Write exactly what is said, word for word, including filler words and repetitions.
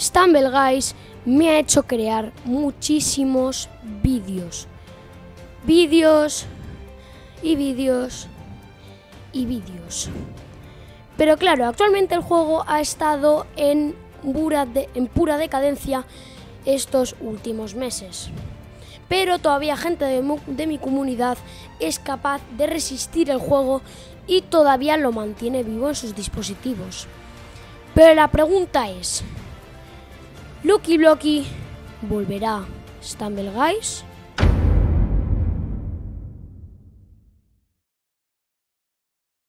Stumble Guys me ha hecho crear muchísimos vídeos. Vídeos y vídeos y vídeos. Pero claro, actualmente el juego ha estado en pura, de, en pura decadencia estos últimos meses. Pero todavía gente de, de mi comunidad es capaz de resistir el juego y todavía lo mantiene vivo en sus dispositivos. Pero la pregunta es, ¿Lucky Blocky volverá Stumble Guys?